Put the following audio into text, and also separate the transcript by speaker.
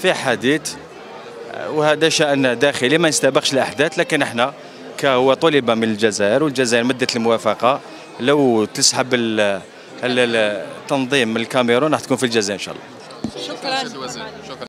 Speaker 1: في حديث، وهذا شأن داخلي ما يستبقش الأحداث، لكن احنا كهو طلب من الجزائر والجزائر مدت الموافقة، لو تسحب التنظيم من الكاميرون راح تكون في الجزائر إن شاء الله.
Speaker 2: شكرا.